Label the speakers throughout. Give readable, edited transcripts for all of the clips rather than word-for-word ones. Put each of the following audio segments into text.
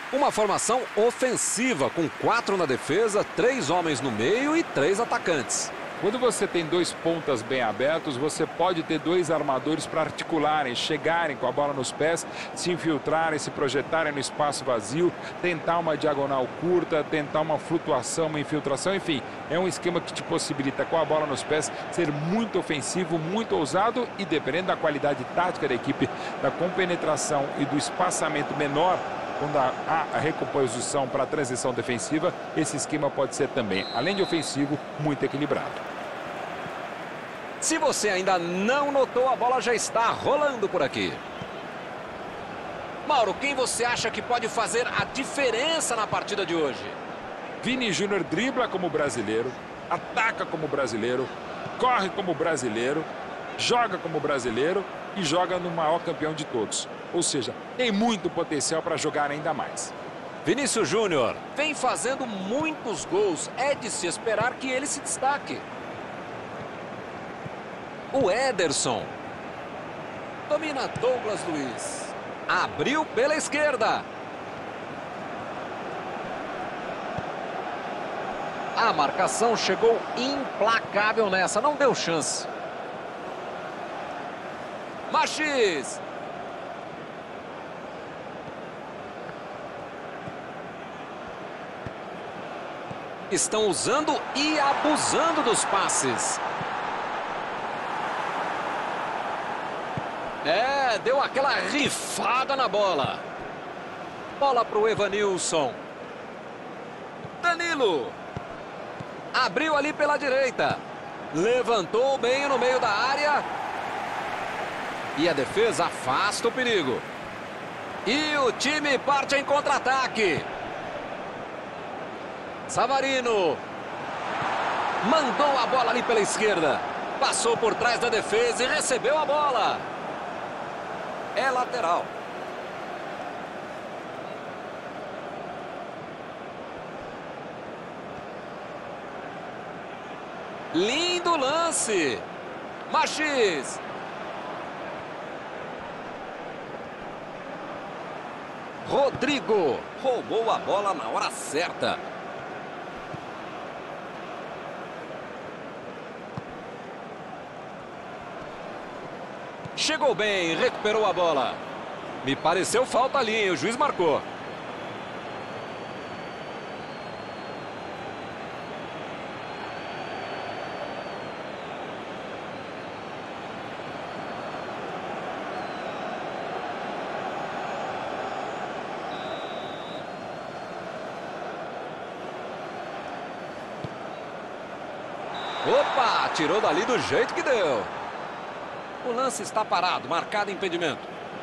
Speaker 1: Uma formação ofensiva, com 4 na defesa, 3 homens no meio e 3 atacantes.
Speaker 2: Quando você tem 2 pontas bem abertos, você pode ter 2 armadores para articularem, chegarem com a bola nos pés, se infiltrarem, se projetarem no espaço vazio, tentar uma diagonal curta, tentar uma flutuação, uma infiltração, enfim. É um esquema que te possibilita, com a bola nos pés, ser muito ofensivo, muito ousado e, dependendo da qualidade tática da equipe, da compenetração e do espaçamento menor, quando há a recomposição para a transição defensiva, esse esquema pode ser também, além de ofensivo, muito equilibrado.
Speaker 1: Se você ainda não notou, a bola já está rolando por aqui. Mauro, quem você acha que pode fazer a diferença na partida de hoje?
Speaker 2: Vini Júnior dribla como brasileiro, ataca como brasileiro, corre como brasileiro, joga como brasileiro e joga no maior campeão de todos. Ou seja, tem muito potencial para jogar ainda mais.
Speaker 1: Vinícius Júnior vem fazendo muitos gols. É de se esperar que ele se destaque. O Ederson. Domina Douglas Luiz. Abriu pela esquerda. A marcação chegou implacável nessa. Não deu chance. Machis. Estão usando e abusando dos passes. Deu aquela rifada na bola. Bola para o Evanilson. Danilo. Abriu ali pela direita. Levantou bem no meio da área. E a defesa afasta o perigo. E o time parte em contra-ataque. Savarino. Mandou a bola ali pela esquerda. Passou por trás da defesa e recebeu a bola. É lateral. Lindo lance. Machis. Rodrigo roubou a bola na hora certa. Chegou bem, recuperou a bola. Me pareceu falta ali, hein? O juiz marcou. Opa, tirou dali do jeito que deu. O lance está parado, marcado impedimento.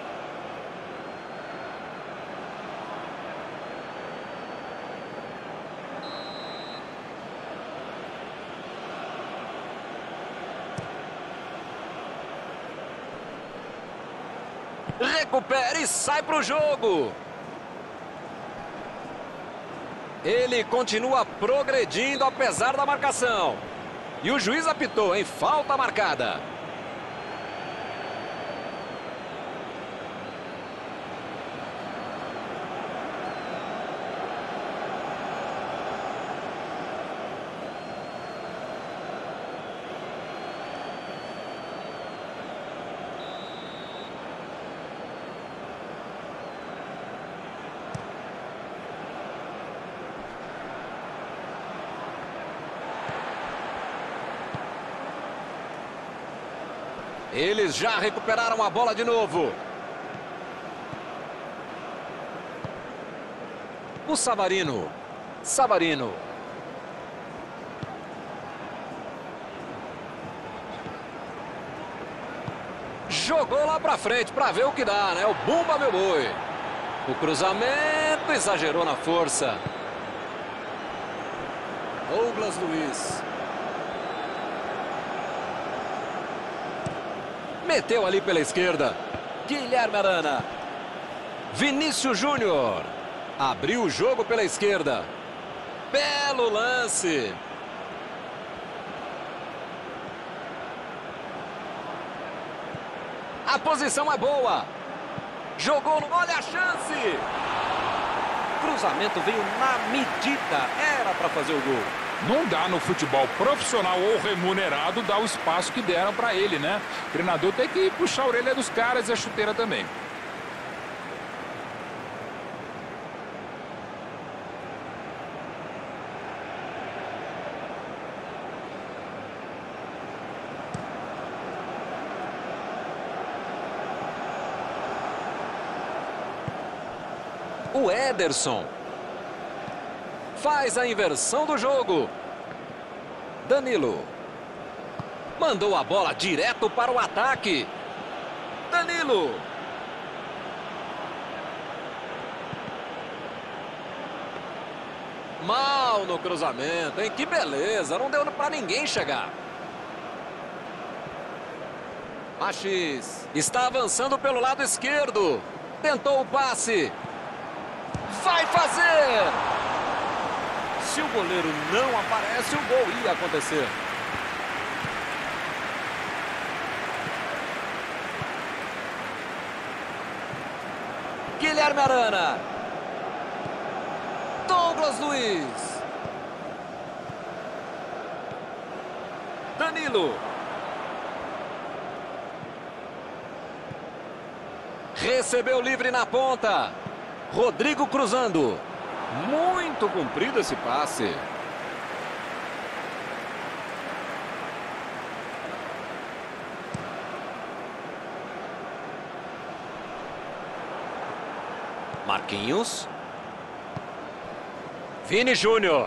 Speaker 1: Recupera e sai para o jogo. Ele continua progredindo apesar da marcação. E o juiz apitou, hein? Falta marcada. Eles já recuperaram a bola de novo. O Savarino. Savarino. Jogou lá pra frente pra ver o que dá, né? O Bumba, meu boi. O cruzamento exagerou na força. Douglas Luiz. Meteu ali pela esquerda. Guilherme Arana. Vinícius Júnior. Abriu o jogo pela esquerda. Belo lance. A posição é boa. Jogou no... Olha a chance. cruzamento veio na medida. Era para fazer o gol.
Speaker 2: Não dá no futebol profissional ou remunerado dar o espaço que deram para ele, né? O treinador tem que puxar a orelha dos caras e a chuteira também.
Speaker 1: O Ederson faz a inversão do jogo. Danilo mandou a bola direto para o ataque. Danilo. Mal no cruzamento, hein? Que beleza, não deu para ninguém chegar. Machis está avançando pelo lado esquerdo. Tentou o passe. Vai fazer! Se o goleiro não aparece, o gol ia acontecer. Guilherme Arana. Douglas Luiz. Danilo. Recebeu livre na ponta. Rodrigo cruzando. Muito comprido esse passe. Marquinhos. Vini Júnior.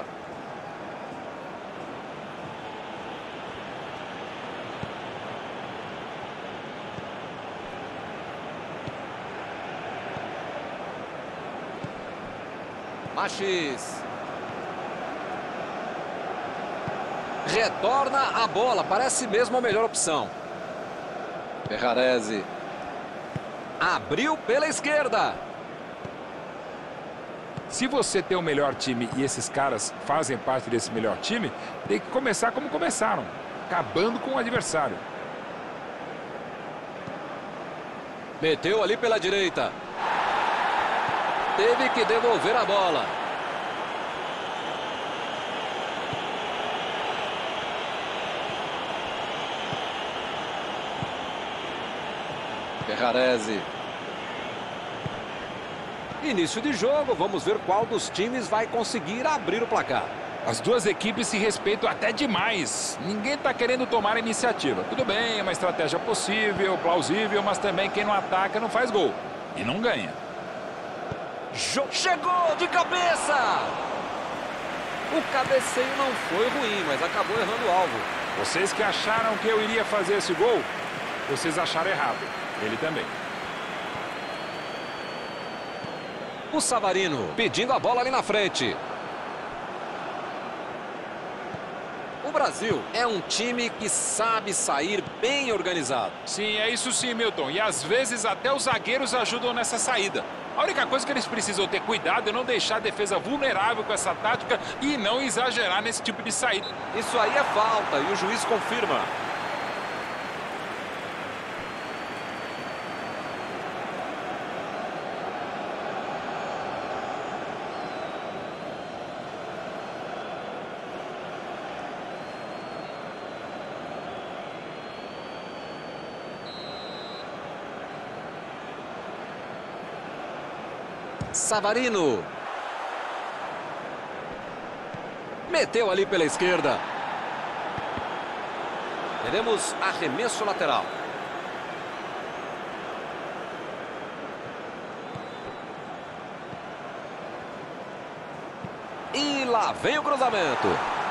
Speaker 1: Machis. Retorna a bola. Parece mesmo a melhor opção. Ferrarese. Abriu pela esquerda.
Speaker 2: Se você tem o melhor time e esses caras fazem parte desse melhor time, tem que começar como começaram, acabando com o adversário.
Speaker 1: Meteu ali pela direita. Teve que devolver a bola. Ferrarese. Início de jogo, vamos ver qual dos times vai conseguir abrir o placar.
Speaker 2: As duas equipes se respeitam até demais. Ninguém está querendo tomar a iniciativa. Tudo bem, é uma estratégia possível, plausível, mas também quem não ataca não faz gol. E não ganha.
Speaker 1: Chegou de cabeça! O cabeceio não foi ruim, mas acabou errando o alvo.
Speaker 2: Vocês que acharam que eu iria fazer esse gol, vocês acharam errado. Ele também.
Speaker 1: O Savarino pedindo a bola ali na frente. O Brasil é um time que sabe sair bem organizado.
Speaker 2: Sim, é isso sim, Milton. E às vezes até os zagueiros ajudam nessa saída. A única coisa que eles precisam ter cuidado é não deixar a defesa vulnerável com essa tática e não exagerar nesse tipo de saída.
Speaker 1: Isso aí é falta e o juiz confirma. Savarino. Meteu ali pela esquerda. Teremos arremesso lateral. E lá vem o cruzamento.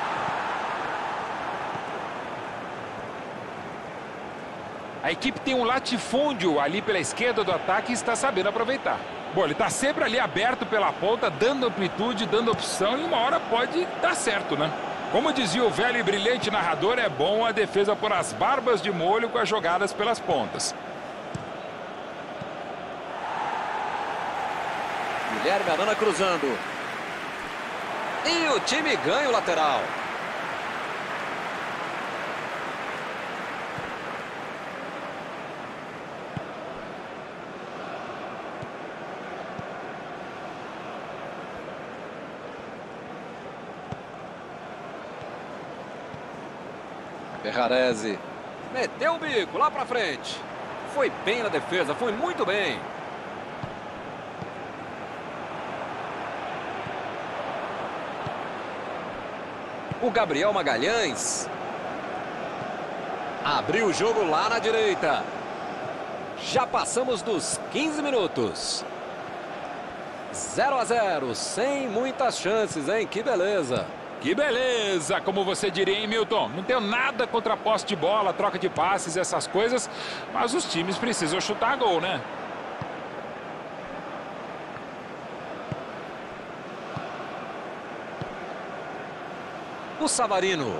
Speaker 2: A equipe tem um latifúndio ali pela esquerda do ataque e está sabendo aproveitar. Bom, ele está sempre ali aberto pela ponta, dando amplitude, dando opção, e uma hora pode dar certo, né? Como dizia o velho e brilhante narrador, é bom a defesa pôr as barbas de molho com as jogadas pelas pontas.
Speaker 1: Guilherme Arana cruzando. E o time ganha o lateral. Ferrarese meteu o bico lá pra frente. Foi bem na defesa, foi muito bem. O Gabriel Magalhães abriu o jogo lá na direita. Já passamos dos 15 minutos. 0 a 0, sem muitas chances, hein? Que beleza.
Speaker 2: Que beleza, como você diria, hein, Milton? Não tenho nada contra a posse de bola, troca de passes, essas coisas, mas os times precisam chutar gol, né?
Speaker 1: O Savarino.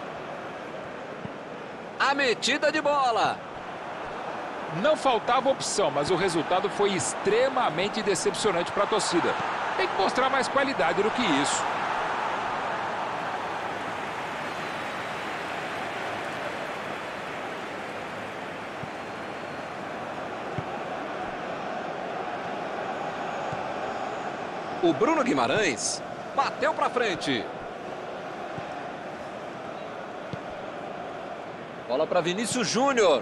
Speaker 1: A metida de bola.
Speaker 2: Não faltava opção, mas o resultado foi extremamente decepcionante para a torcida. Tem que mostrar mais qualidade do que isso.
Speaker 1: O Bruno Guimarães bateu para frente. Bola para Vinícius Júnior.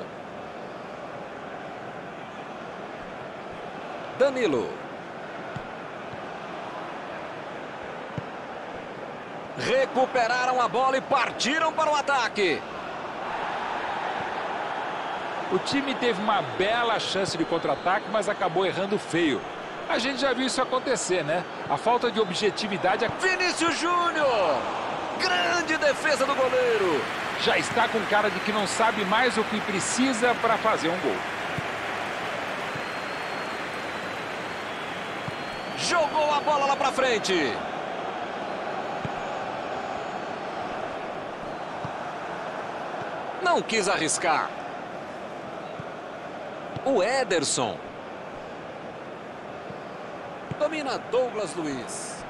Speaker 1: Danilo. Recuperaram a bola e partiram para o ataque.
Speaker 2: O time teve uma bela chance de contra-ataque, mas acabou errando feio. A gente já viu isso acontecer, né? A falta de objetividade...
Speaker 1: Vinícius Júnior! Grande defesa do goleiro!
Speaker 2: Já está com cara de que não sabe mais o que precisa para fazer um gol.
Speaker 1: Jogou a bola lá para frente. Não quis arriscar. O Ederson. Domina Douglas Luiz.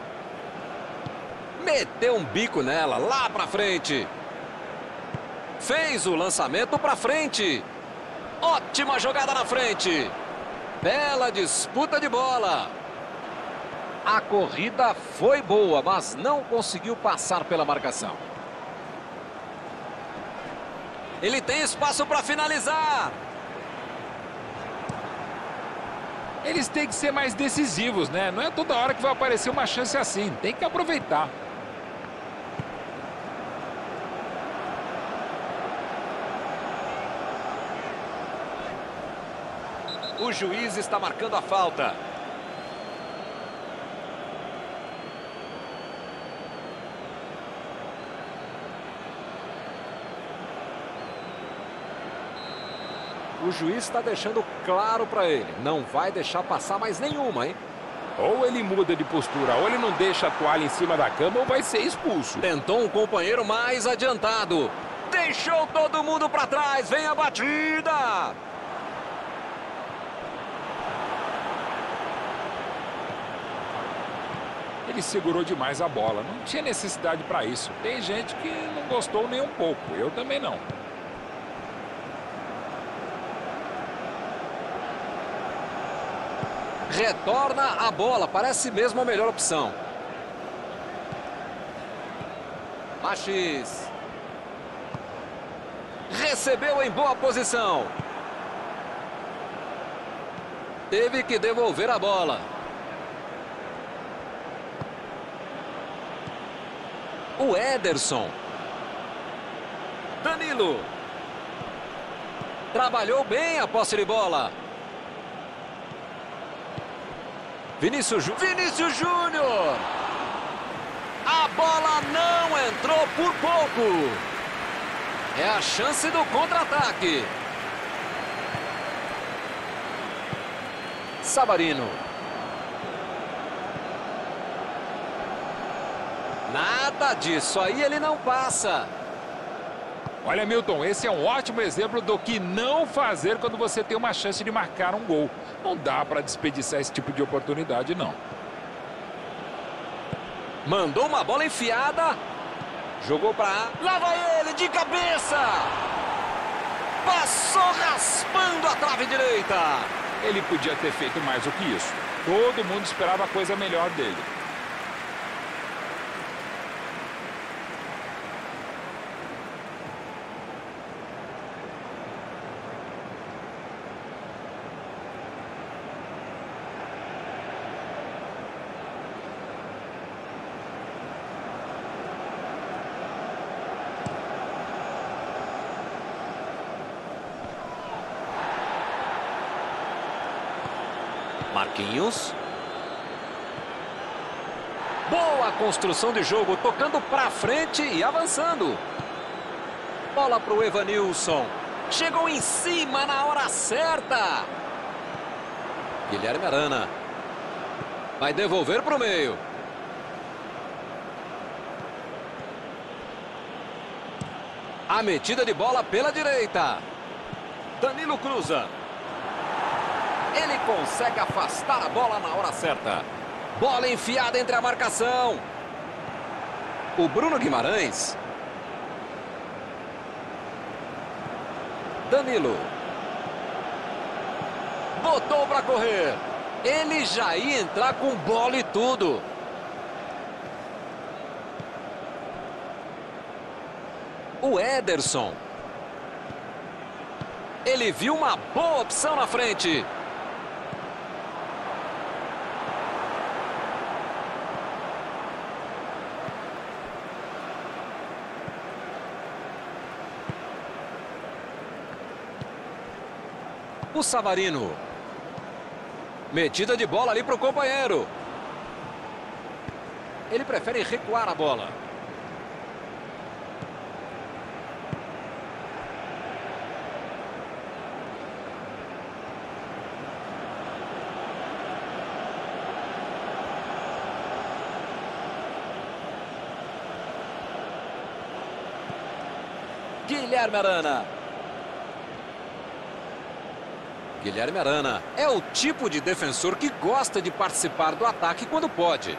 Speaker 1: Meteu um bico nela, lá para frente. Fez o lançamento para frente. Ótima jogada na frente. Bela disputa de bola. A corrida foi boa, mas não conseguiu passar pela marcação. Ele tem espaço para finalizar.
Speaker 2: Eles têm que ser mais decisivos, né? Não é toda hora que vai aparecer uma chance assim. Tem que aproveitar.
Speaker 1: O juiz está marcando a falta. O juiz está deixando claro para ele. Não vai deixar passar mais nenhuma, hein?
Speaker 2: Ou ele muda de postura, ou ele não deixa a toalha em cima da cama, ou vai ser expulso.
Speaker 1: Tentou um companheiro mais adiantado. Deixou todo mundo para trás. Vem a batida.
Speaker 2: Ele segurou demais a bola. Não tinha necessidade para isso. Tem gente que não gostou nem um pouco. Eu também não.
Speaker 1: Retorna a bola. Parece mesmo a melhor opção. Machis. Recebeu em boa posição. Teve que devolver a bola. O Ederson. Danilo. Trabalhou bem a posse de bola. Vinícius Júnior. A bola não entrou por pouco. É a chance do contra-ataque. Savarino. Nada disso, aí ele não passa.
Speaker 2: Olha, Milton, esse é um ótimo exemplo do que não fazer quando você tem uma chance de marcar um gol. Não dá para desperdiçar esse tipo de oportunidade, não.
Speaker 1: Mandou uma bola enfiada. Jogou para... Lá vai ele, de cabeça. Passou raspando a trave direita.
Speaker 2: Ele podia ter feito mais do que isso. Todo mundo esperava coisa melhor dele.
Speaker 1: Marquinhos. Boa construção de jogo, tocando para frente e avançando. Bola para o Evanilson. Chegou em cima na hora certa. Guilherme Arana. Vai devolver para o meio. A metida de bola pela direita. Danilo cruza. Ele consegue afastar a bola na hora certa. Bola enfiada entre a marcação. O Bruno Guimarães. Danilo. Botou para correr. Ele já ia entrar com bola e tudo. O Ederson. Ele viu uma boa opção na frente. O Savarino. Metida de bola ali para o companheiro. Ele prefere recuar a bola. Guilherme Arana. Guilherme Arana é o tipo de defensor que gosta de participar do ataque quando pode.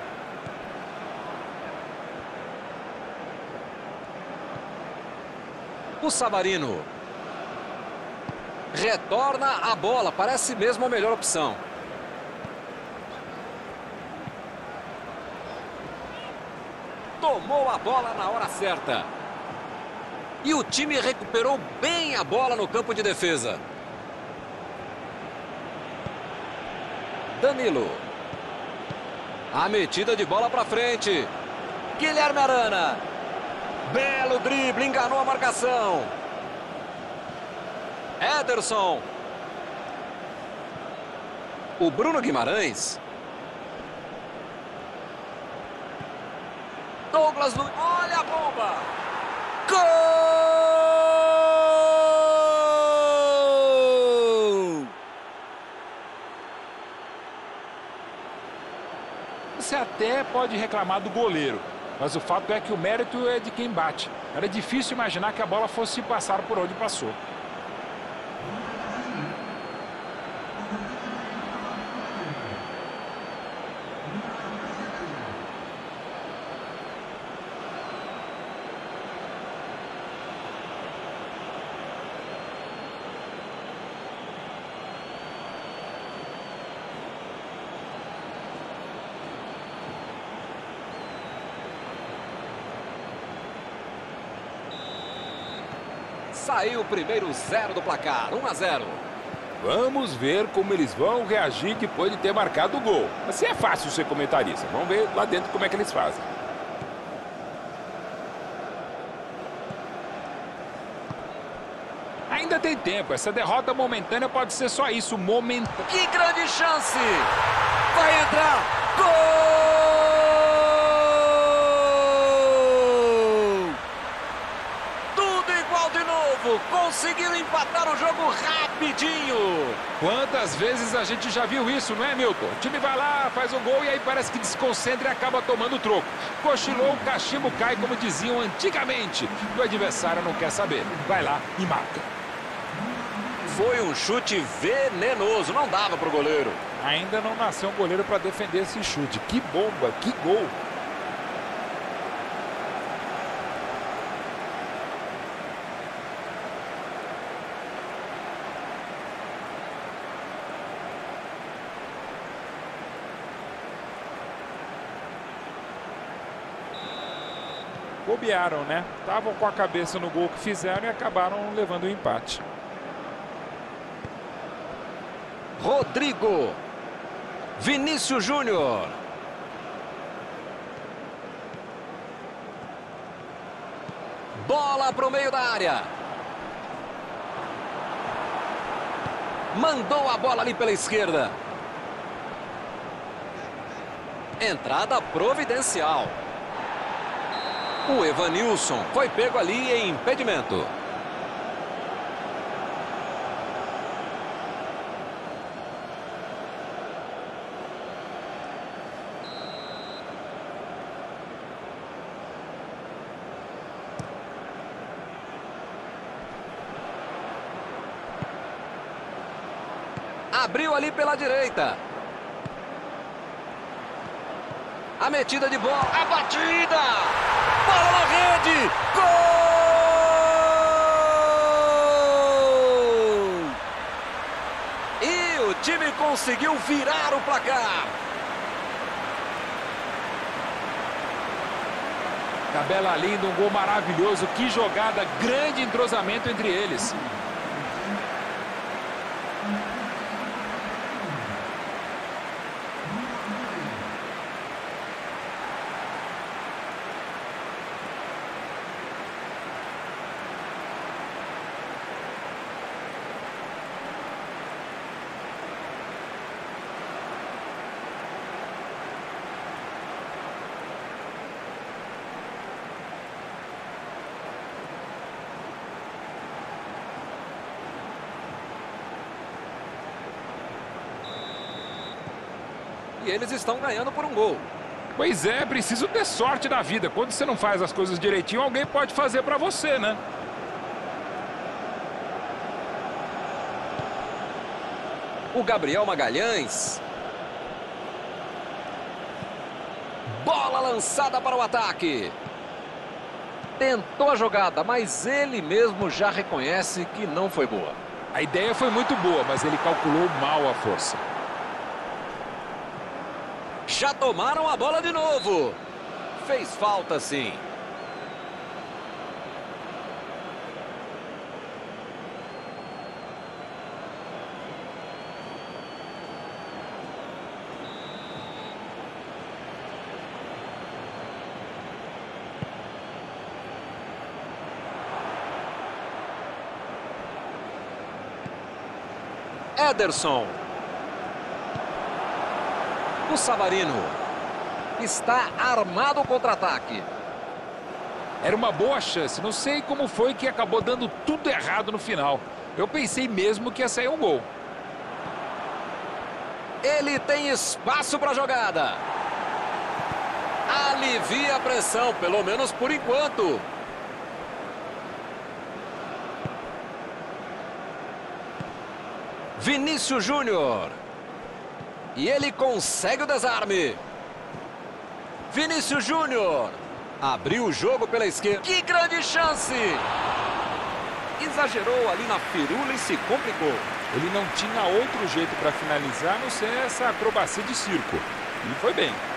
Speaker 1: O Savarino. Retorna a bola, parece mesmo a melhor opção. Tomou a bola na hora certa. E o time recuperou bem a bola no campo de defesa. Danilo. A metida de bola para frente. Guilherme Arana. Belo drible, enganou a marcação. Ederson. O Bruno Guimarães. Douglas Luiz. Olha a bomba. Gol!
Speaker 2: Você até pode reclamar do goleiro, mas o fato é que o mérito é de quem bate. Era difícil imaginar que a bola fosse passar por onde passou.
Speaker 1: Saiu o primeiro 0 do placar, 1-0.
Speaker 2: Vamos ver como eles vão reagir depois de ter marcado o gol. Assim é fácil ser comentarista. Vamos ver lá dentro como é que eles fazem. Ainda tem tempo. Essa derrota momentânea pode ser só isso, momentânea.
Speaker 1: Que grande chance! Vai entrar! Gol! Conseguiram empatar o jogo rapidinho.
Speaker 2: Quantas vezes a gente já viu isso, não é, Milton? O time vai lá, faz um gol e aí parece que desconcentra e acaba tomando o troco. Cochilou, o cachimbo cai, como diziam antigamente. O adversário não quer saber. Vai lá e marca.
Speaker 1: Foi um chute venenoso, não dava pro goleiro.
Speaker 2: Ainda não nasceu um goleiro para defender esse chute. Que bomba, que gol. Bobearam, né? Estavam com a cabeça no gol que fizeram e acabaram levando o empate.
Speaker 1: Rodrigo. Vinícius Júnior. Bola para o meio da área. Mandou a bola ali pela esquerda. Entrada providencial. O Evanilson foi pego ali em impedimento. Abriu ali pela direita. A metida de bola. A batida! Bola na rede! Gol! E o time conseguiu virar o placar.
Speaker 2: Tabela linda, um gol maravilhoso. Que jogada, grande entrosamento entre eles.
Speaker 1: E eles estão ganhando por um gol.
Speaker 2: Pois é, preciso ter sorte na vida. Quando você não faz as coisas direitinho, alguém pode fazer pra você, né?
Speaker 1: O Gabriel Magalhães. Bola lançada para o ataque. Tentou a jogada, mas ele mesmo já reconhece que não foi boa.
Speaker 2: A ideia foi muito boa, mas ele calculou mal a força.
Speaker 1: Já tomaram a bola de novo. Fez falta, sim. Ederson. O Savarino está armado o contra-ataque.
Speaker 2: Era uma boa chance. Não sei como foi que acabou dando tudo errado no final. Eu pensei mesmo que ia sair um gol.
Speaker 1: Ele tem espaço para a jogada. Alivia a pressão, pelo menos por enquanto. Vinícius Júnior. E ele consegue o desarme. Vinícius Júnior. Abriu o jogo pela esquerda. Que grande chance! Exagerou ali na firula e se complicou.
Speaker 2: Ele não tinha outro jeito para finalizar, a não ser essa acrobacia de circo. E foi bem.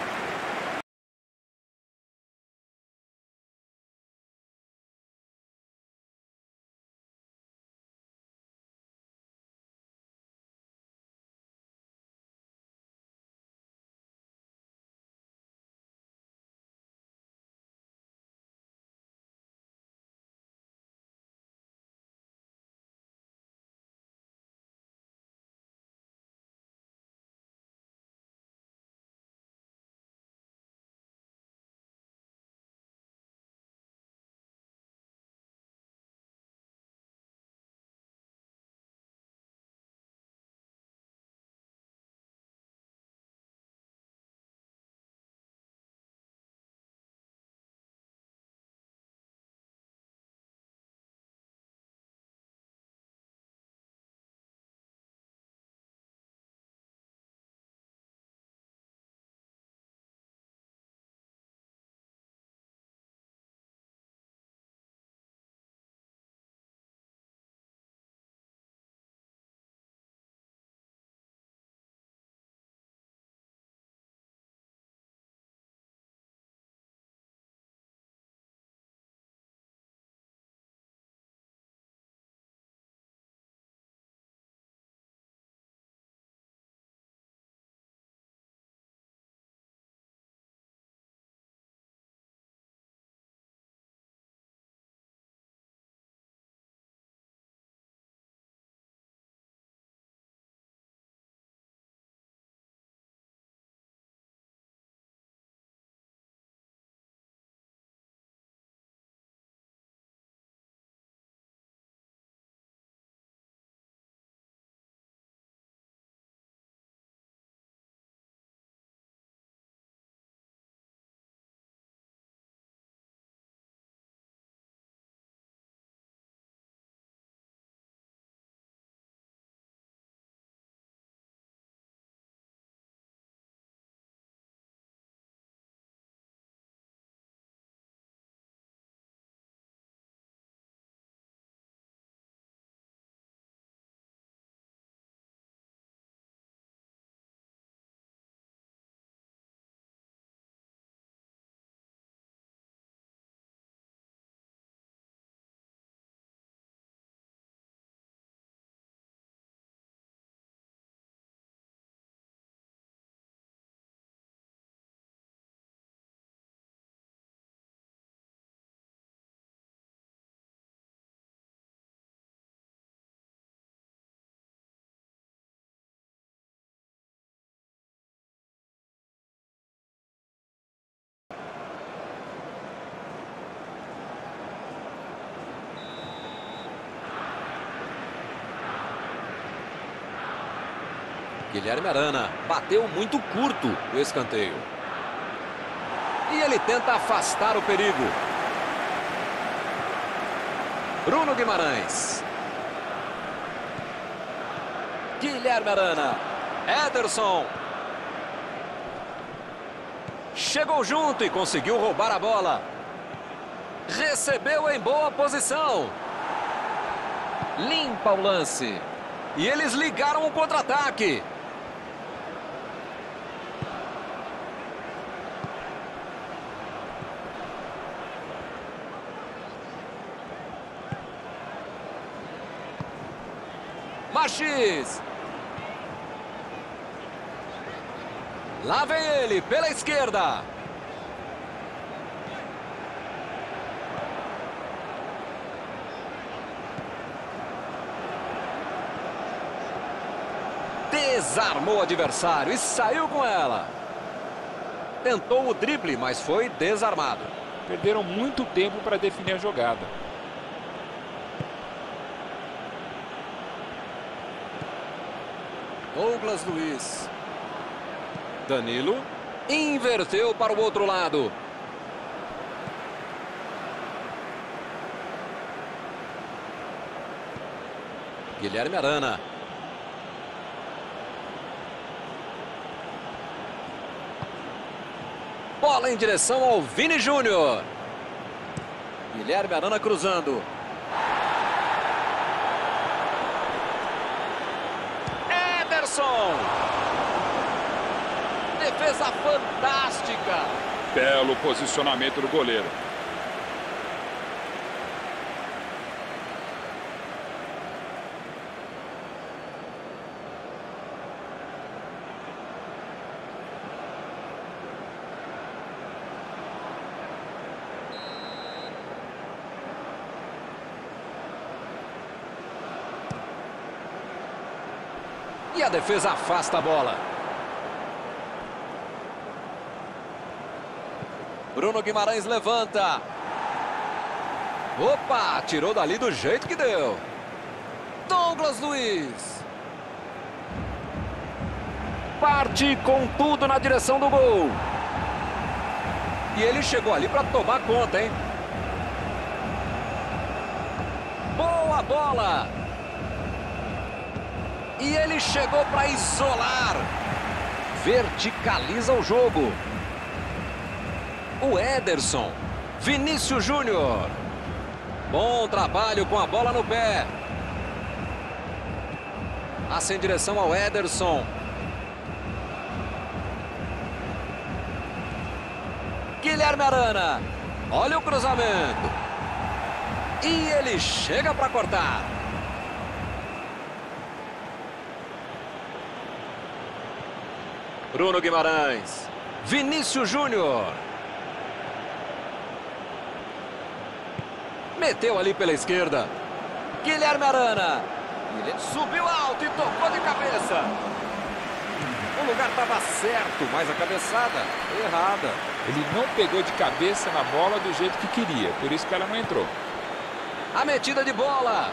Speaker 1: Guilherme Arana bateu muito curto o escanteio. E ele tenta afastar o perigo. Bruno Guimarães. Guilherme Arana. Ederson. Chegou junto e conseguiu roubar a bola. Recebeu em boa posição. Limpa o lance. E eles ligaram o contra-ataque. Machis. Lá vem ele, pela esquerda. Desarmou o adversário e saiu com ela. Tentou o drible, mas foi desarmado.
Speaker 2: Perderam muito tempo para definir a jogada.
Speaker 1: Douglas Luiz. Danilo. Inverteu para o outro lado. Guilherme Arana. Bola em direção ao Vini Júnior. Guilherme Arana cruzando. Ederson. Defesa fantástica.
Speaker 2: Belo posicionamento do goleiro.
Speaker 1: E a defesa afasta a bola. Bruno Guimarães levanta. Opa, tirou dali do jeito que deu. Douglas Luiz. Parte com tudo na direção do gol. E ele chegou ali para tomar conta, hein? Boa bola. E ele chegou para isolar. Verticaliza o jogo. O Ederson. Vinícius Júnior. Bom trabalho com a bola no pé. Passa em direção ao Ederson. Guilherme Arana. Olha o cruzamento. E ele chega para cortar. Bruno Guimarães. Vinícius Júnior. Meteu ali pela esquerda. Guilherme Arana. Ele subiu alto e tocou de cabeça. O lugar estava certo, mas a cabeçada errada.
Speaker 2: Ele não pegou de cabeça na bola do jeito que queria. Por isso que ela não entrou.
Speaker 1: A metida de bola.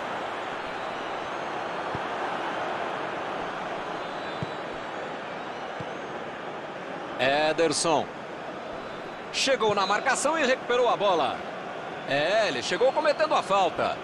Speaker 1: Ederson. Chegou na marcação e recuperou a bola. Ele chegou cometendo a falta.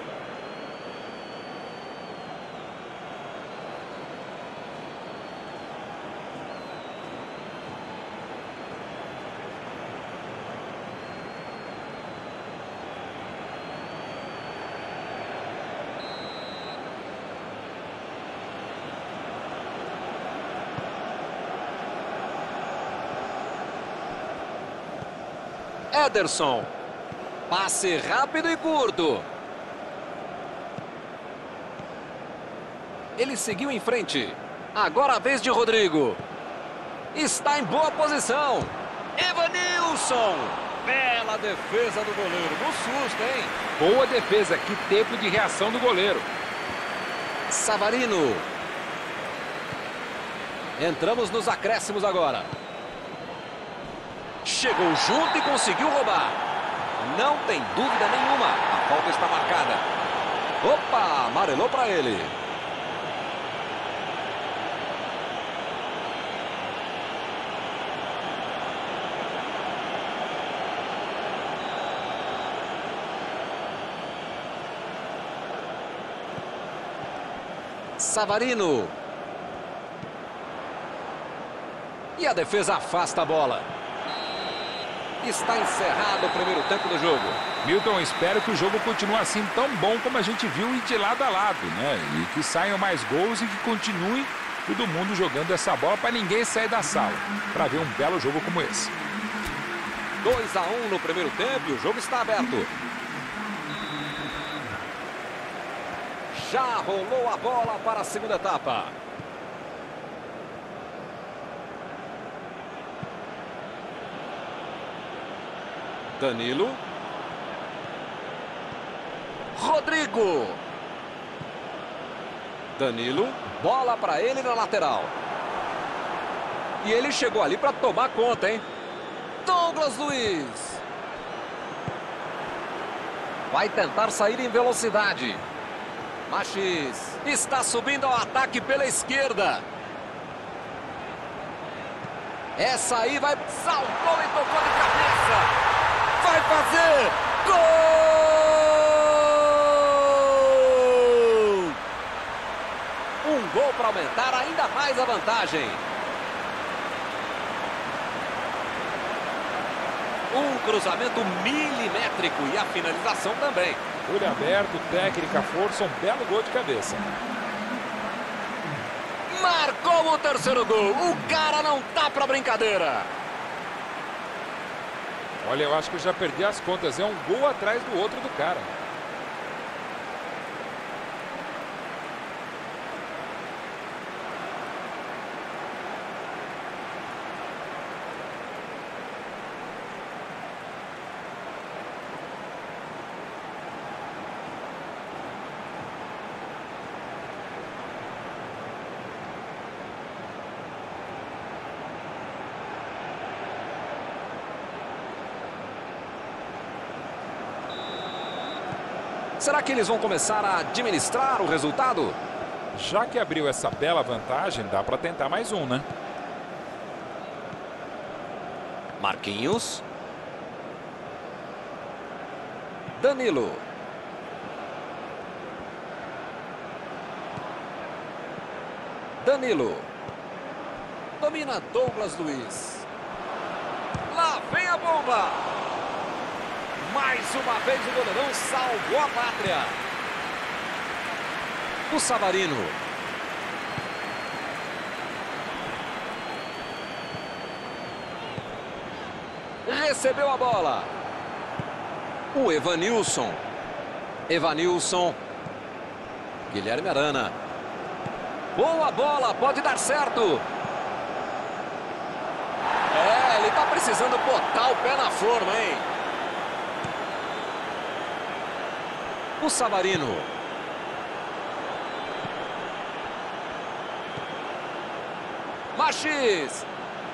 Speaker 1: Ederson. Passe rápido e curto. Ele seguiu em frente. Agora a vez de Rodrigo. Está em boa posição. Evanilson. Bela defesa do goleiro. No susto, hein?
Speaker 2: Boa defesa. Que tempo de reação do goleiro.
Speaker 1: Savarino. Entramos nos acréscimos agora. Chegou junto e conseguiu roubar. Não tem dúvida nenhuma. A falta está marcada. Opa, amarelou para ele. Savarino. E a defesa afasta a bola. Está encerrado o primeiro tempo do jogo.
Speaker 2: Milton, espero que o jogo continue assim tão bom como a gente viu e de lado a lado, né? E que saiam mais gols e que continue todo mundo jogando essa bola para ninguém sair da sala, para ver um belo jogo como esse.
Speaker 1: 2-1 no primeiro tempo e o jogo está aberto. Já rolou a bola para a segunda etapa. Danilo. Rodrigo. Danilo. Bola para ele na lateral. E ele chegou ali para tomar conta, hein? Douglas Luiz. Vai tentar sair em velocidade. Machis está subindo ao ataque pela esquerda. Essa aí vai... Saltou e tocou de cabeça. Vai fazer gol! Um gol para aumentar ainda mais a vantagem. Um cruzamento milimétrico e a finalização também.
Speaker 2: Olho aberto, técnica, força, um belo gol de cabeça.
Speaker 1: Marcou o terceiro gol. O cara não tá para brincadeira.
Speaker 2: Olha, eu acho que eu já perdi as contas. É um gol atrás do outro do cara.
Speaker 1: Será que eles vão começar a administrar o resultado?
Speaker 2: Já que abriu essa bela vantagem, dá para tentar mais um, né?
Speaker 1: Marquinhos. Danilo. Danilo. Domina Douglas Luiz. Lá vem a bomba. Mais uma vez o goleirão salvou a pátria. O Savarino. Recebeu a bola. O Evanilson. Evanilson. Guilherme Arana. Boa bola, pode dar certo. É, ele tá precisando botar o pé na forma, hein? O Savarino. Machis.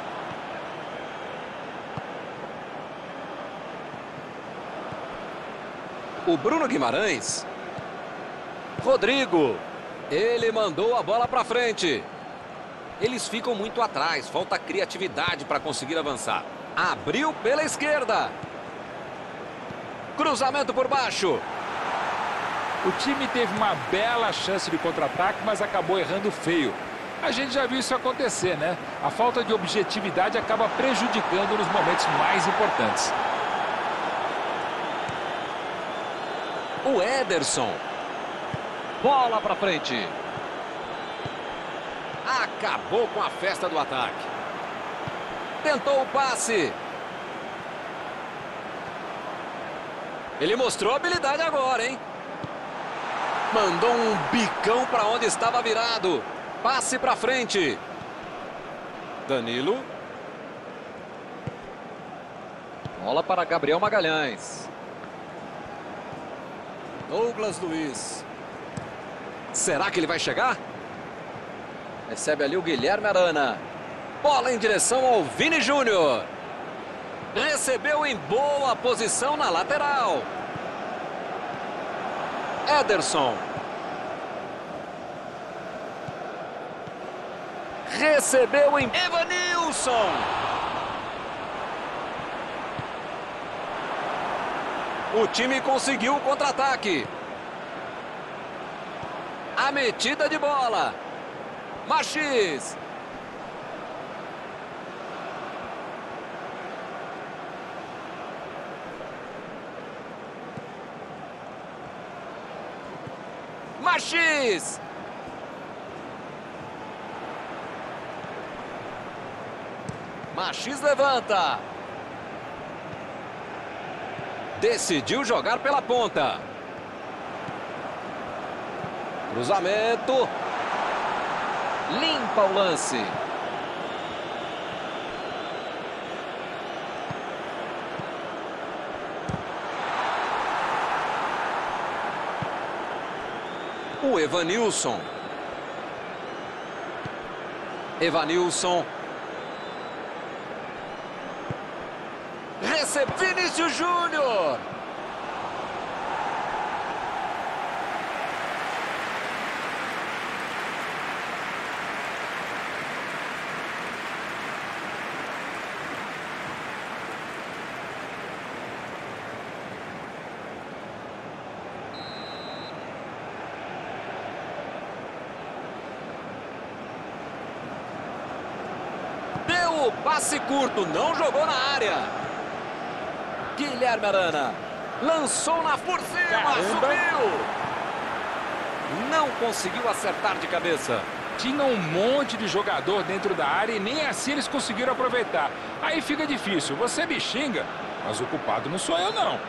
Speaker 1: O Bruno Guimarães. Rodrigo. Ele mandou a bola para frente. Eles ficam muito atrás. Falta criatividade para conseguir avançar. Abriu pela esquerda. Cruzamento por baixo.
Speaker 2: O time teve uma bela chance de contra-ataque, mas acabou errando feio. A gente já viu isso acontecer, né? A falta de objetividade acaba prejudicando nos momentos mais importantes.
Speaker 1: O Ederson. Bola para frente. Acabou com a festa do ataque. Tentou o passe. Ele mostrou habilidade agora, hein? Mandou um bicão para onde estava virado. Passe para frente. Danilo. Bola para Gabriel Magalhães. Douglas Luiz. Será que ele vai chegar? Recebe ali o Guilherme Arana. Bola em direção ao Vini Júnior. Recebeu em boa posição na lateral. Ederson. Recebeu em Evanilson. O time conseguiu o contra-ataque. A metida de bola. Machis. Machis. Machis levanta. Decidiu jogar pela ponta. Cruzamento. Limpa o lance. O Evanilson. Evanilson. Vinícius Júnior. Deu o passe curto, não jogou na área. Guilherme Arana lançou na por cima, subiu. Não conseguiu acertar de cabeça.
Speaker 2: Tinha um monte de jogador dentro da área e nem assim eles conseguiram aproveitar. Aí fica difícil. Você me xinga, mas o culpado não sou eu, não.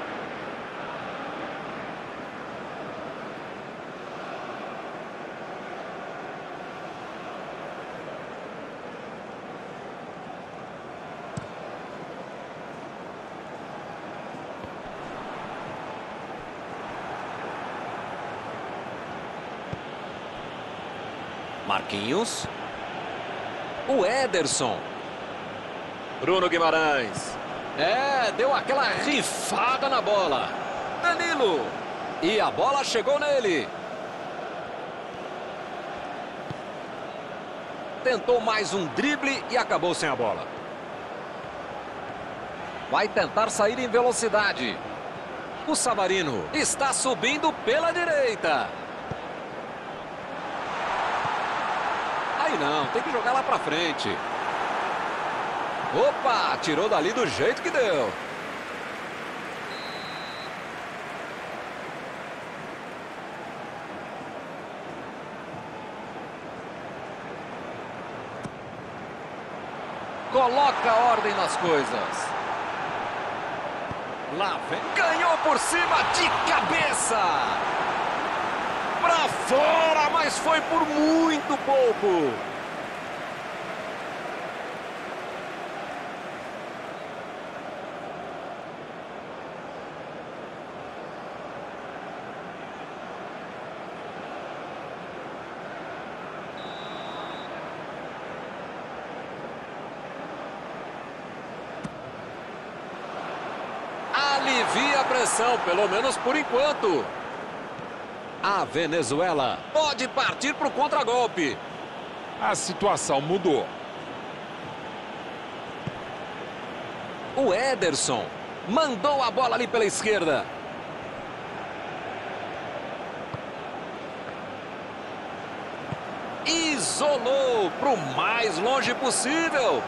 Speaker 1: Marquinhos. O Ederson. Bruno Guimarães. Deu aquela rifada na bola. Danilo. E a bola chegou nele. Tentou mais um drible e acabou sem a bola. Vai tentar sair em velocidade. O Savarino está subindo pela direita. Aí não, tem que jogar lá pra frente. Opa, tirou dali do jeito que deu. Coloca ordem nas coisas. Lá vem, ganhou por cima de cabeça. Pra fora, mas foi por muito pouco. Alivia a pressão, pelo menos por enquanto. A Venezuela pode partir para o contragolpe.
Speaker 2: A situação mudou.
Speaker 1: O Ederson mandou a bola ali pela esquerda. Isolou para o mais longe possível.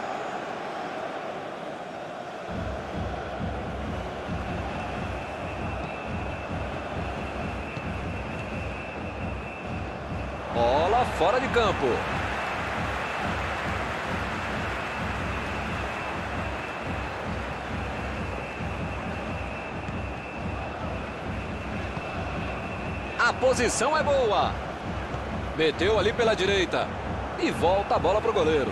Speaker 1: Bola fora de campo. A posição é boa. Meteu ali pela direita. E volta a bola para o goleiro.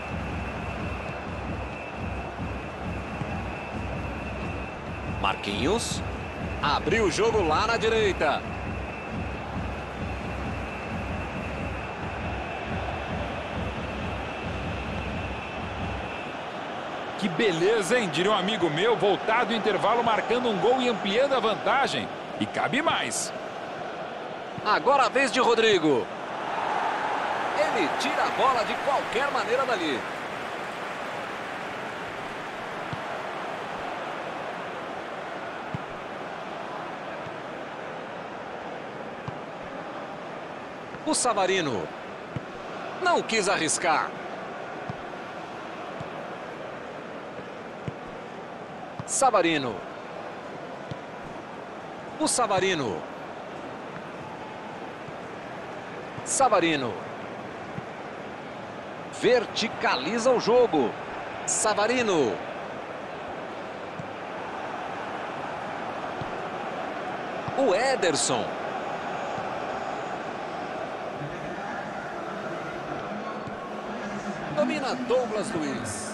Speaker 1: Marquinhos. Abriu o jogo lá na direita.
Speaker 2: Que beleza, hein? Diria um amigo meu, voltado do intervalo, marcando um gol e ampliando a vantagem. E cabe mais.
Speaker 1: Agora a vez de Rodrigo. Ele tira a bola de qualquer maneira dali. O Savarino não quis arriscar. Savarino. O Savarino. Savarino. Verticaliza o jogo. Savarino. O Ederson. Domina Douglas Luiz.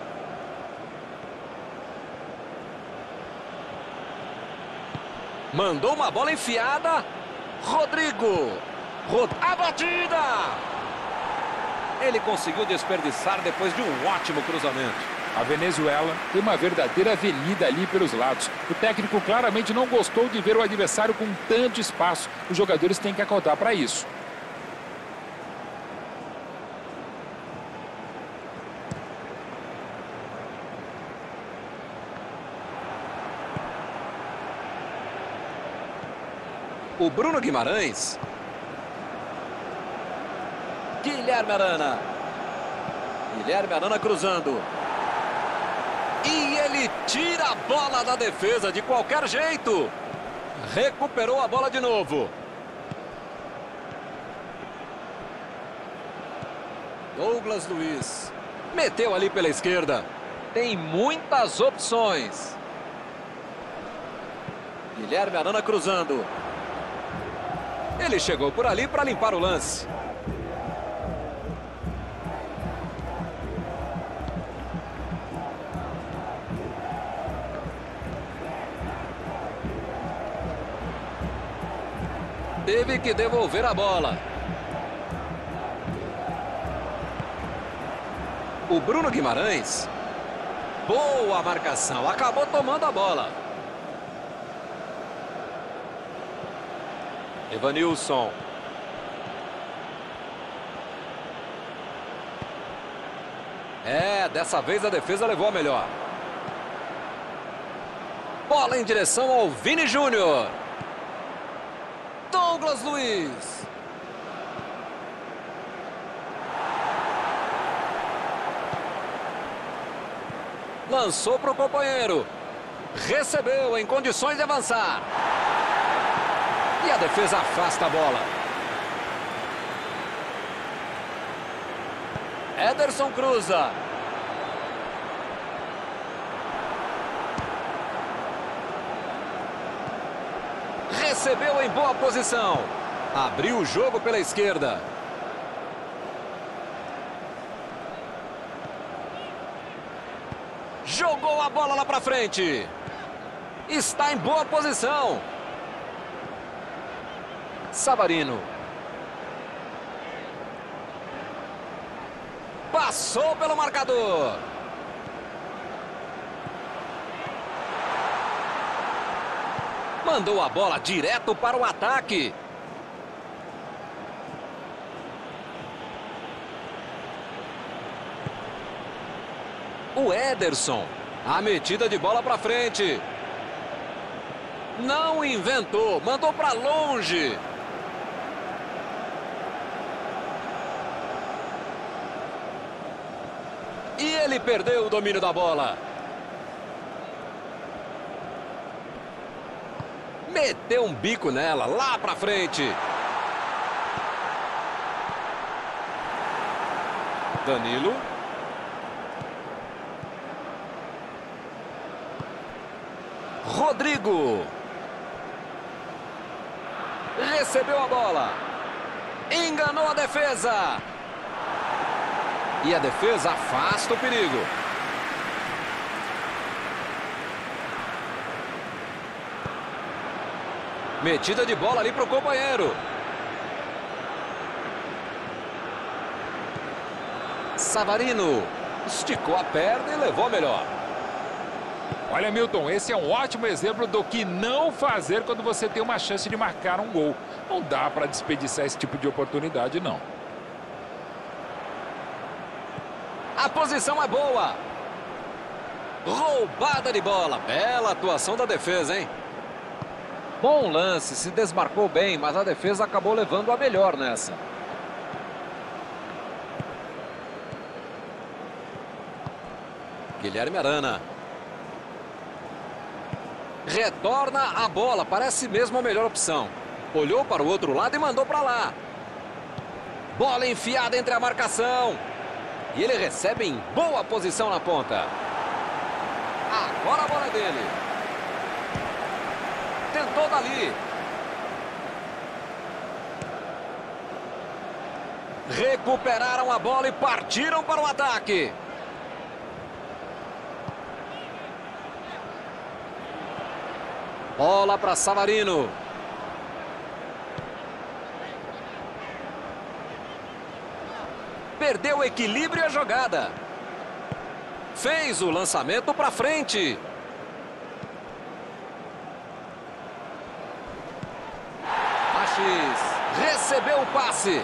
Speaker 1: Mandou uma bola enfiada. Rodrigo. A batida. Ele conseguiu desperdiçar depois de um ótimo cruzamento.
Speaker 2: A Venezuela tem uma verdadeira avenida ali pelos lados. O técnico claramente não gostou de ver o adversário com tanto espaço. Os jogadores têm que acordar para isso.
Speaker 1: O Bruno Guimarães. Guilherme Arana. Guilherme Arana cruzando. E ele tira a bola da defesa de qualquer jeito. Recuperou a bola de novo. Douglas Luiz. Meteu ali pela esquerda. Tem muitas opções. Guilherme Arana cruzando. Ele chegou por ali para limpar o lance. Teve que devolver a bola. O Bruno Guimarães. Boa marcação. Acabou tomando a bola. Evanilson. Dessa vez a defesa levou a melhor. Bola em direção ao Vini Júnior. Douglas Luiz. Lançou para o companheiro. Recebeu em condições de avançar. E a defesa afasta a bola. Ederson cruza. Recebeu em boa posição. Abriu o jogo pela esquerda. Jogou a bola lá para frente. Está em boa posição. Savarino. Passou pelo marcador. Mandou a bola direto para o ataque. O Ederson. A metida de bola para frente. Não inventou. Mandou para longe. E ele perdeu o domínio da bola. Meteu um bico nela, lá pra frente. Danilo. Rodrigo. Recebeu a bola. Enganou a defesa. E a defesa afasta o perigo. Metida de bola ali para o companheiro. Savarino. Esticou a perna e levou a melhor.
Speaker 2: Olha, Milton, esse é um ótimo exemplo do que não fazer quando você tem uma chance de marcar um gol. Não dá para desperdiçar esse tipo de oportunidade, não.
Speaker 1: A posição é boa. Roubada de bola. Bela atuação da defesa, hein? Bom lance, se desmarcou bem, mas a defesa acabou levando a melhor nessa. Guilherme Arana. Retorna a bola, parece mesmo a melhor opção. Olhou para o outro lado e mandou para lá. Bola enfiada entre a marcação. E ele recebe em boa posição na ponta. Agora a bola é dele. Tentou dali. Recuperaram a bola e partiram para o ataque. Bola para Savarino. Perdeu o equilíbrio e a jogada. Fez o lançamento para frente. Machis recebeu o passe.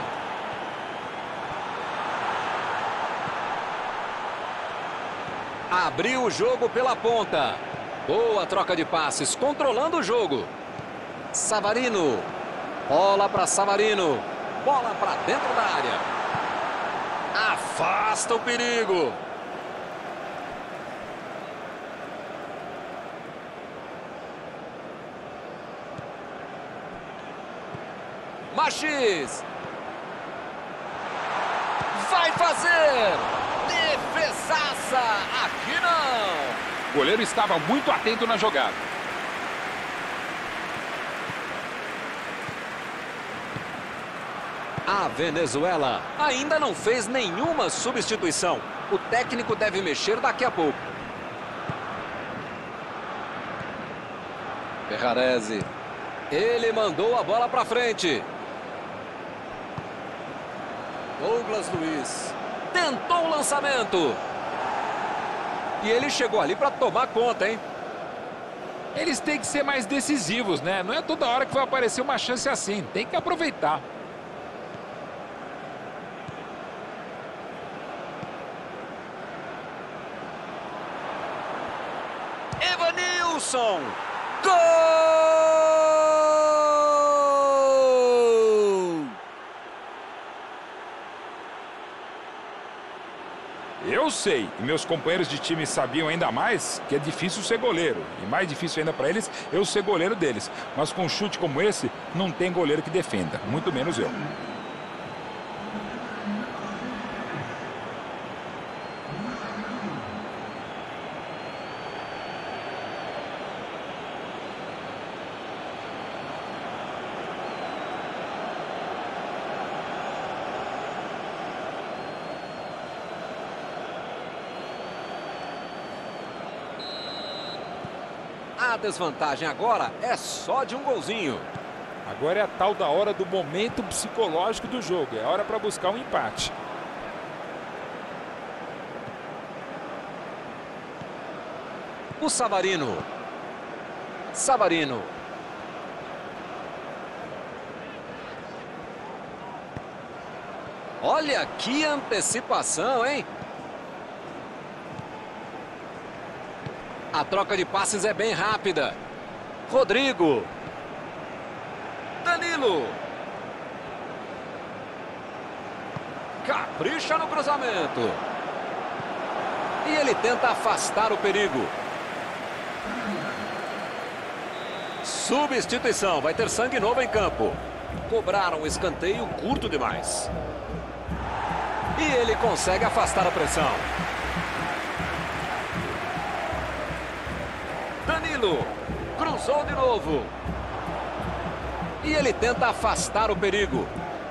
Speaker 1: Abriu o jogo pela ponta. Boa troca de passes, controlando o jogo. Savarino. Bola para Savarino. Bola para dentro da área. Afasta o perigo. Machis. Vai fazer. Defesaça. Aqui não.
Speaker 2: O goleiro estava muito atento na jogada.
Speaker 1: A Venezuela ainda não fez nenhuma substituição. O técnico deve mexer daqui a pouco. Ferrarese. Ele mandou a bola para frente. Douglas Luiz. Tentou o lançamento. E ele chegou ali para tomar conta, hein?
Speaker 2: Eles têm que ser mais decisivos, né? Não é toda hora que vai aparecer uma chance assim. Tem que aproveitar.
Speaker 1: Evanilson. Gol!
Speaker 2: Eu sei, e meus companheiros de time sabiam ainda mais que é difícil ser goleiro. E mais difícil ainda para eles, eu ser goleiro deles. Mas com um chute como esse, não tem goleiro que defenda, muito menos eu.
Speaker 1: A desvantagem agora é só de um golzinho.
Speaker 2: Agora é a tal da hora do momento psicológico do jogo. É hora para buscar um empate.
Speaker 1: O Savarino. Savarino. Olha que antecipação, hein? A troca de passes é bem rápida. Rodrigo. Danilo. Capricha no cruzamento. E ele tenta afastar o perigo. Substituição. Vai ter sangue novo em campo. Cobraram o escanteio curto demais. E ele consegue afastar a pressão. Danilo. Cruzou de novo. E ele tenta afastar o perigo.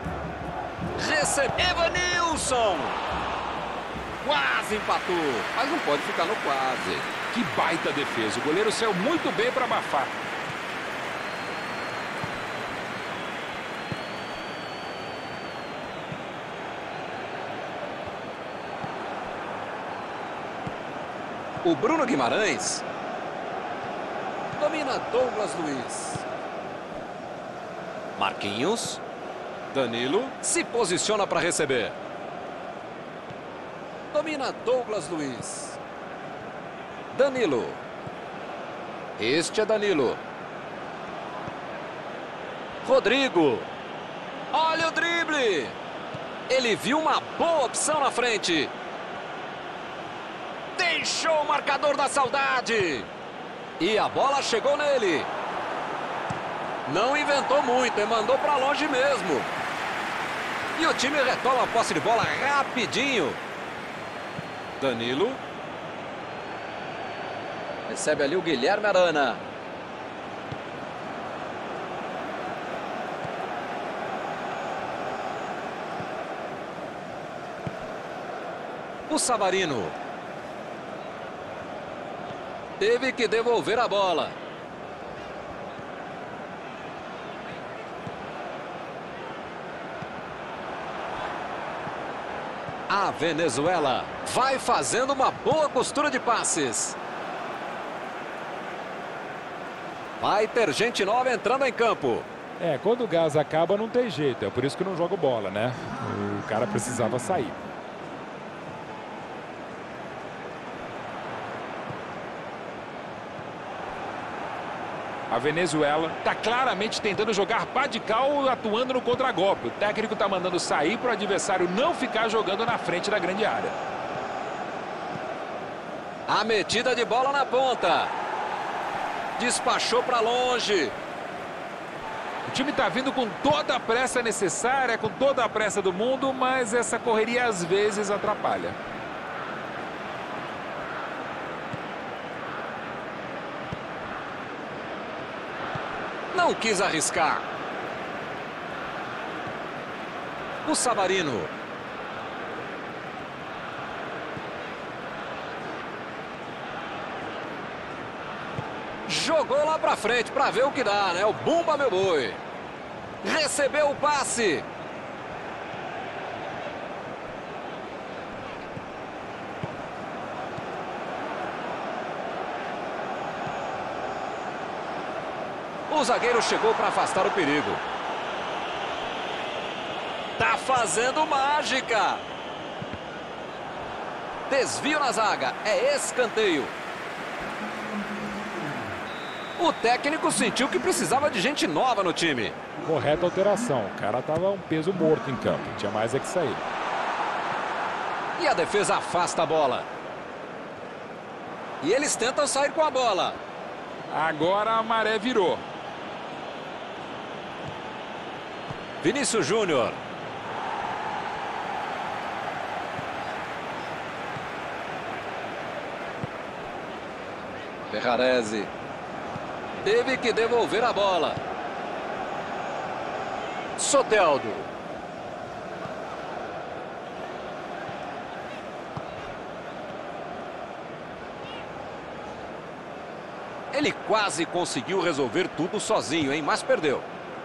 Speaker 1: Evanilson. Quase empatou. Mas não pode ficar no quase.
Speaker 2: Que baita defesa. O goleiro saiu muito bem para abafar.
Speaker 1: O Bruno Guimarães. Domina Douglas Luiz. Marquinhos. Danilo se posiciona para receber. Domina Douglas Luiz. Danilo. Este é Danilo. Rodrigo. Olha o drible. Ele viu uma boa opção na frente. Deixou o marcador da saudade. E a bola chegou nele. Não inventou muito e mandou para longe mesmo. E o time retoma a posse de bola rapidinho. Danilo. Recebe ali o Guilherme Arana. O Savarino. Teve que devolver a bola. A Venezuela vai fazendo uma boa costura de passes. Vai ter gente nova entrando em campo.
Speaker 2: Quando o gás acaba não tem jeito. É por isso que não jogo bola, né? O cara precisava sair. A Venezuela está claramente tentando jogar radical, atuando no contragolpe. O técnico está mandando sair para o adversário não ficar jogando na frente da grande área.
Speaker 1: A metida de bola na ponta. Despachou para longe.
Speaker 2: O time está vindo com toda a pressa necessária, com toda a pressa do mundo, mas essa correria às vezes atrapalha.
Speaker 1: Não quis arriscar. O Savarino. Jogou lá pra frente pra ver o que dá, né? O Bumba, meu boi. Recebeu o passe. O zagueiro chegou para afastar o perigo. Tá fazendo mágica. Desvio na zaga. É escanteio. O técnico sentiu que precisava de gente nova no time.
Speaker 2: Correta alteração. O cara tava um peso morto em campo. Tinha mais é que sair.
Speaker 1: E a defesa afasta a bola. E eles tentam sair com a bola.
Speaker 2: Agora a maré virou.
Speaker 1: Vinícius Júnior. Ferrarese. Teve que devolver a bola. Soteldo. Ele quase conseguiu resolver tudo sozinho, hein? Mas perdeu.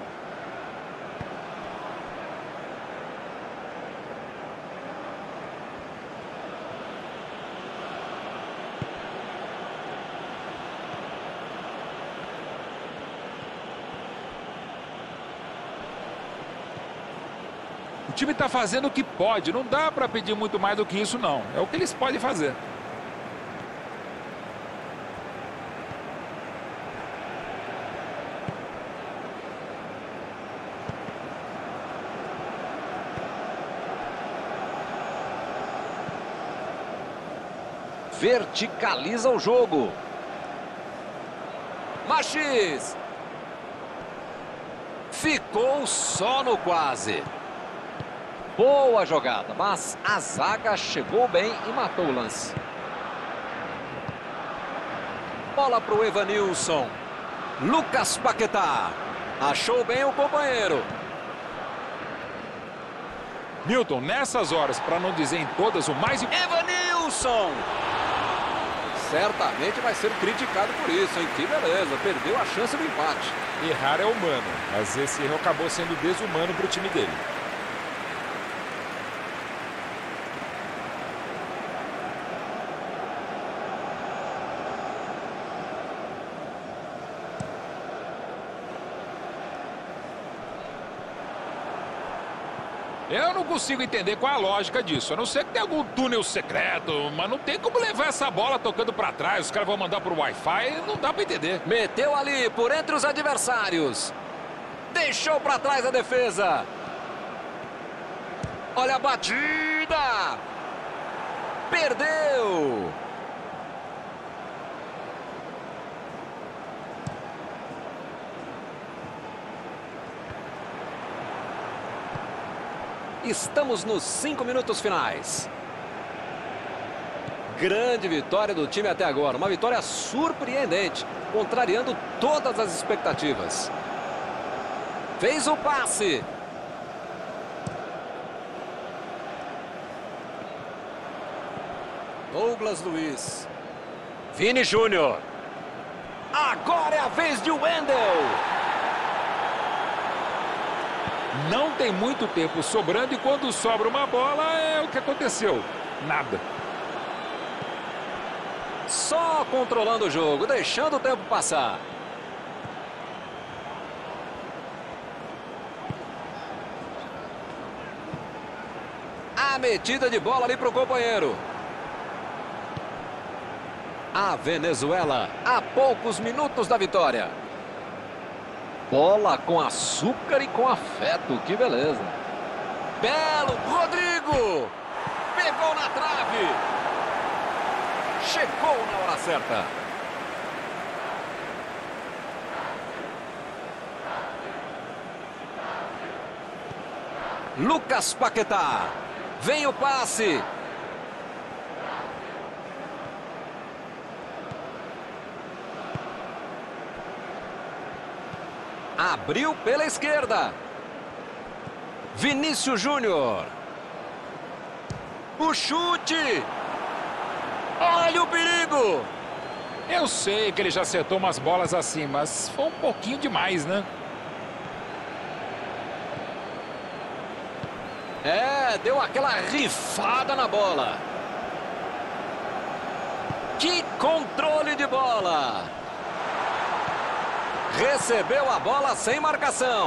Speaker 2: O time está fazendo o que pode. Não dá para pedir muito mais do que isso, não. É o que eles podem fazer.
Speaker 1: Verticaliza o jogo. Machis. Ficou só no quase. Boa jogada, mas a zaga chegou bem e matou o lance. Bola para o Evanilson. Lucas Paquetá. Achou bem o companheiro.
Speaker 2: Milton, nessas horas, para não dizer em todas, o mais...
Speaker 1: Evanilson! Certamente vai ser criticado por isso, hein? Que beleza, perdeu a chance do empate.
Speaker 2: Errar é humano, mas esse erro acabou sendo desumano para o time dele. Eu não consigo entender qual é a lógica disso. A não ser que tenha algum túnel secreto, mas não tem como levar essa bola tocando para trás. Os caras vão mandar pro Wi-Fi, não dá para entender.
Speaker 1: Meteu ali por entre os adversários. Deixou para trás a defesa. Olha a batida. Perdeu. Estamos nos 5 minutos finais. Grande vitória do time até agora. Uma vitória surpreendente, contrariando todas as expectativas. Fez o passe. Douglas Luiz. Vini Júnior. Agora é a vez de Wendel.
Speaker 2: Não tem muito tempo sobrando e quando sobra uma bola é o que aconteceu. Nada.
Speaker 1: Só controlando o jogo, deixando o tempo passar. A metida de bola ali para o companheiro. A Venezuela, a poucos minutos da vitória. Bola com açúcar e com afeto, que beleza. Belo, Rodrigo! Pegou na trave. Chegou na hora certa. Lucas Paquetá. Vem o passe. Abriu pela esquerda. Vinícius Júnior. O chute. Olha o perigo.
Speaker 2: Eu sei que ele já acertou umas bolas assim, mas foi um pouquinho demais, né?
Speaker 1: É, deu aquela rifada na bola. Que controle de bola. Recebeu a bola sem marcação.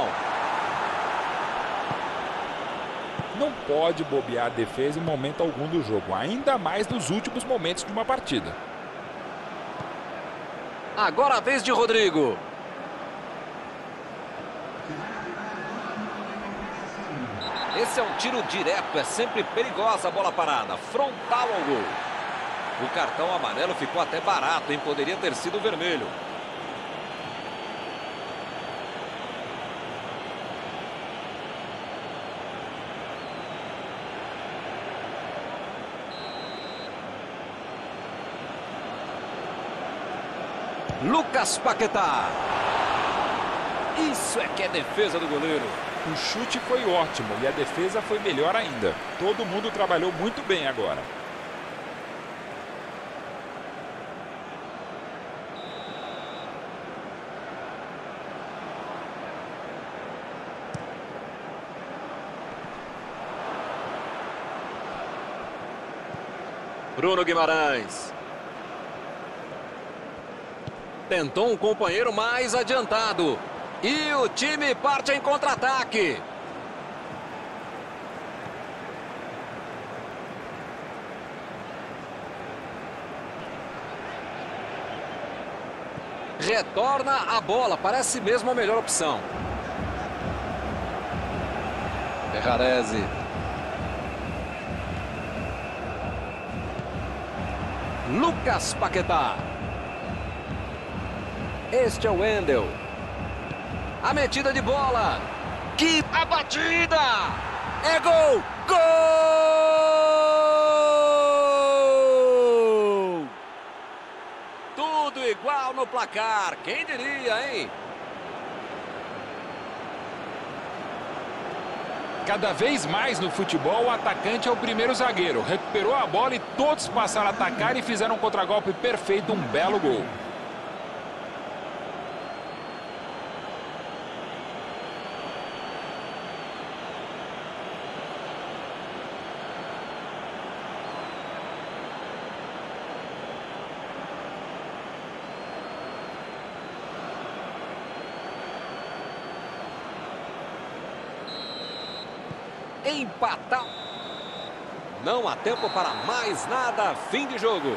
Speaker 2: Não pode bobear a defesa em momento algum do jogo, ainda mais nos últimos momentos de uma partida.
Speaker 1: Agora a vez de Rodrigo. Esse é um tiro direto, é sempre perigosa a bola parada, frontal ao gol. O cartão amarelo ficou até barato, hein? Poderia ter sido vermelho. Lucas Paquetá. Isso é que é defesa do goleiro.
Speaker 2: O chute foi ótimo e a defesa foi melhor ainda. Todo mundo trabalhou muito bem agora.
Speaker 1: Bruno Guimarães. Tentou um companheiro mais adiantado. E o time parte em contra-ataque. Retorna a bola. Parece mesmo a melhor opção. Ferrarese. Lucas Paquetá. Este é o Wendel. A metida de bola. Que a batida! É gol! Gol! Tudo igual no placar. Quem diria, hein?
Speaker 2: Cada vez mais no futebol, o atacante é o primeiro zagueiro. Recuperou a bola e todos passaram a atacar e fizeram um contragolpe perfeito, um belo gol.
Speaker 1: Empatar. Não há tempo para mais nada. Fim de jogo.